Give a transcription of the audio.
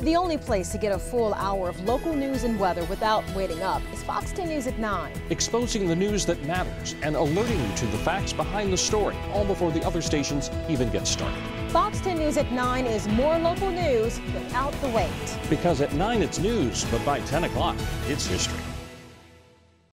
The only place to get a full hour of local news and weather without waiting up is Fox 10 News at 9. Exposing the news that matters and alerting you to the facts behind the story, all before the other stations even get started. Fox 10 News at 9 is more local news without the wait. Because at 9 it's news, but by 10 o'clock it's history.